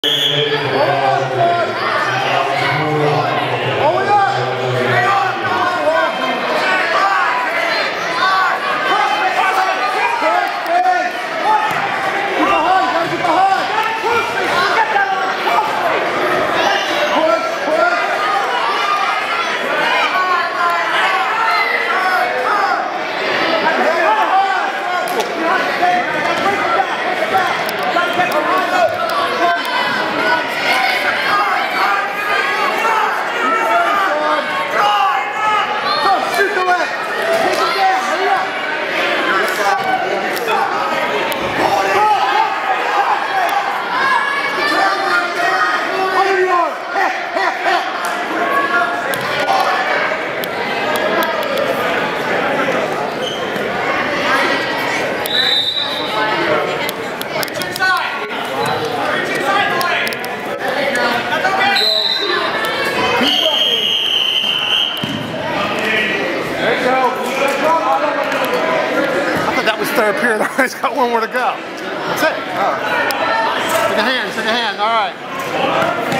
Third period, he's got one more to go. That's it. All right. Take a hand, all right.